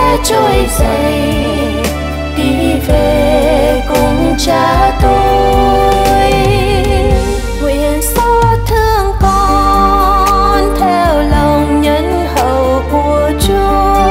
sẽ trỗi dậy đi về cùng cha tôi. Nguyện xót thương con theo lòng nhân hậu của Chúa.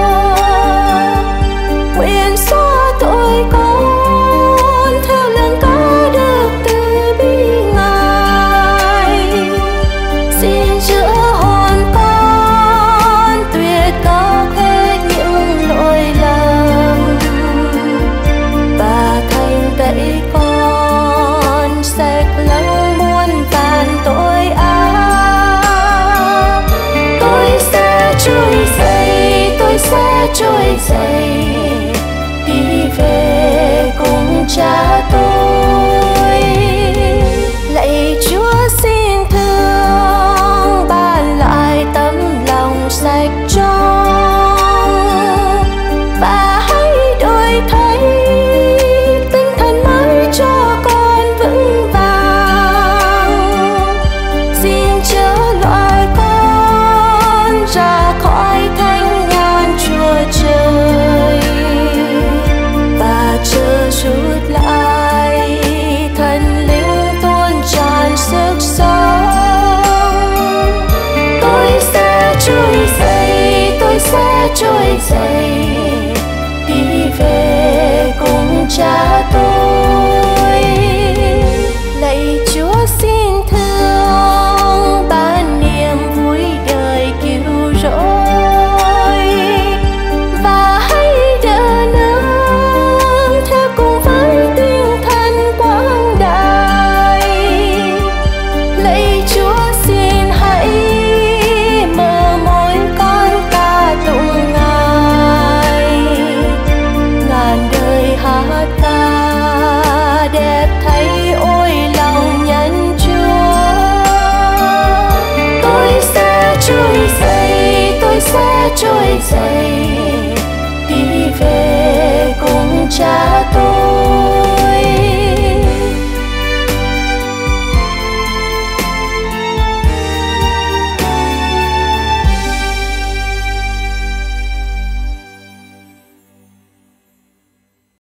Nguyện xóa tội con theo lần có được từ bi Ngài. Xin chữa hồn con tuyệt cóc hết những lỗi lầm và thanh tẩy con sạch lắng muôn vàn tội ác. Tôi sẽ trỗi dậy, tôi sẽ trỗi dậy đi về cùng cha tôi. Lạy Chúa xin thương ban lại tấm lòng sạch trong và hãy đổi thay tinh thần mới cho con vững vàng. Xin chớ loại con ra khỏi thánh nhàn Chúa Trời và chớ rút lại thần linh tuôn tràn sức sống. Tôi sẽ trỗi dậy, tôi sẽ trỗi dậy đi về cùng cha tôi. Lạy Chúa xin thương ban niềm vui đời cứu rỗi và hãy đỡ nâng theo cùng với tinh thần quang đại. Lạy Chúa xin hãy mở môi con ca tụng Ngài. Ngàn đời hát ca đẹp thấy ôi lòng nhân Chúa. Tôi sẽ trỗi dậy, tôi sẽ trỗi dậy